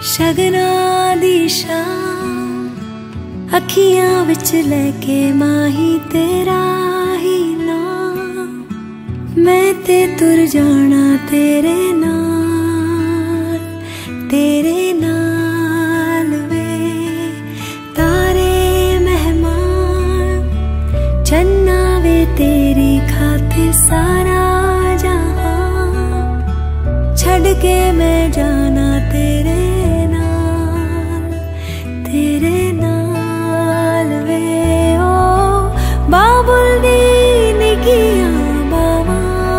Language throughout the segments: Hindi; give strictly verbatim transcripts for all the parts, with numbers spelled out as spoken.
शगना दी शाम अखियां विच लेके माही तेरा ही नाम, मैं ते तुर जाना तेरे नाल, तेरे नाल वे तारे मेहमान, चन्ना वे तेरी खातिर सारा जहां, छड़ के मैं जाना तेरे नाल, तेरे नाल वे ओ बाबुल दी निकियां बावा,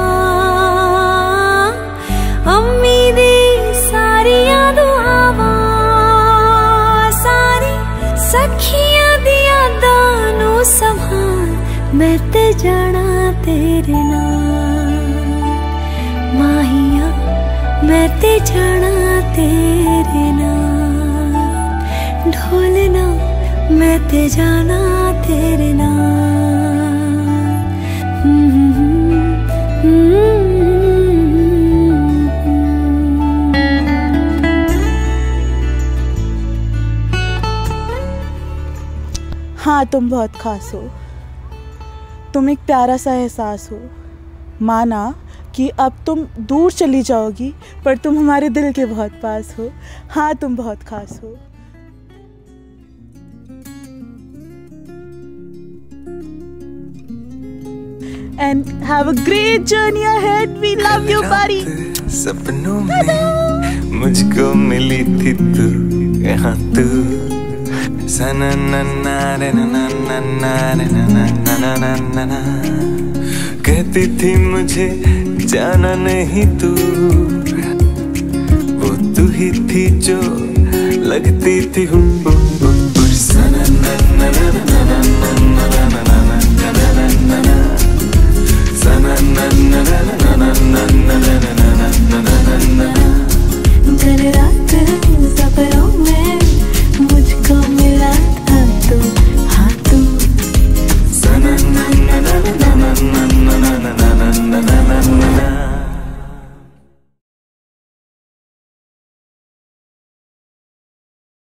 अम्मी दी सारियां दुआवां, सारी सखियां दी यादां नू संभाल, मैं ते जाना तेरे नाल, माहिया मैं ते जाना तेरे नाल, ढोलना मैं ते जाना तेरे नाल। हाँ, तुम बहुत खास हो, तुम एक प्यारा सा एहसास हो। माना कि अब तुम दूर चली जाओगी पर तुम हमारे दिल के बहुत पास हो। हाँ, तुम बहुत खास हो। And have a great journey ahead. We love you, buddy. सपनों में मुझको मिली थी तू, यहाँ तू सना ना ना रे ना ना ना ना रे ना ना ना ना ना ना, कहती थी मुझे जाना नहीं तू, वो तू ही थी जो लगती थी हूँ। सना ना ना ना